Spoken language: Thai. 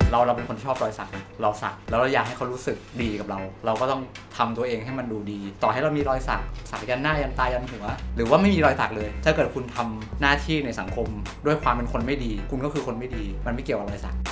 เราเป็นคนชอบรอยสักเราสักแล้วเราอยากให้เขารู้สึกดีกับเราก็ต้องทำตัวเองให้มันดูดีต่อให้เรามีรอยสักยันหน้ายันตายันหัวหรือว่าไม่มีรอยสักเลยถ้าเกิดคุณทำหน้าที่ในสังคมด้วยความเป็นคนไม่ดีคุณก็คือคนไม่ดีมันไม่เกี่ยวกับรอยสัก